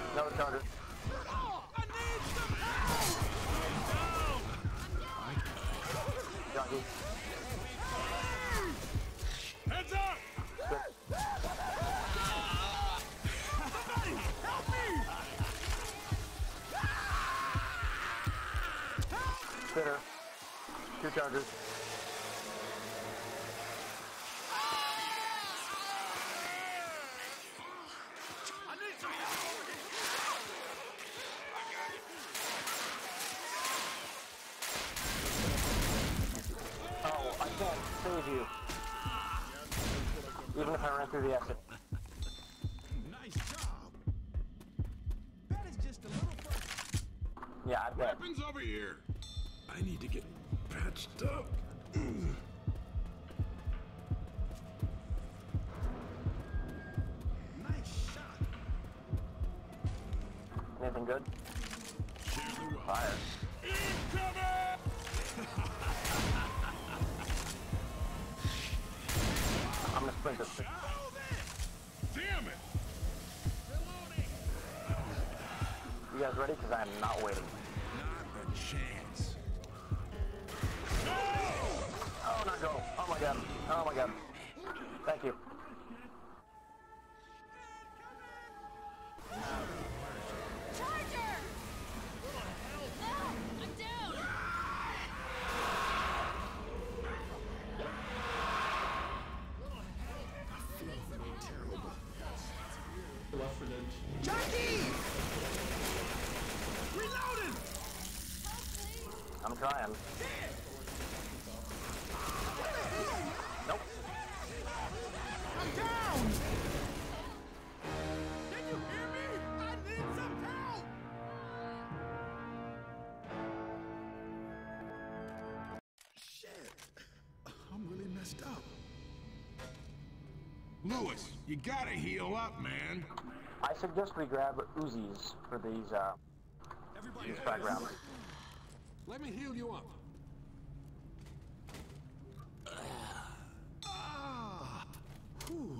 No charges. I need some help! Junkie. Heads up! Somebody, help me! Spitter. 2 charges. I need some help! Oh, I can't save you. Even if I ran through the exit. Nice job. That is just a little further. Yeah, I bet. Weapons over here. I need to get patched up. Nice shot. Anything good? Share the wealth. Fire. Incoming! I'm gonna sprint this. Damn it! Reloading! You guys ready? Because I am not waiting. Not a chance. Oh, not go. Oh my god. Oh my god. Thank you. Charger! No! I'm down! Terrible. Jackie! Reloading! I'm trying. Nope. I'm down! Can you hear me? I need some help! Shit. I'm really messed up. Lewis, you gotta heal up, man. I suggest we grab Uzis for these frag rounds. Let me heal you up. Ah! Whew.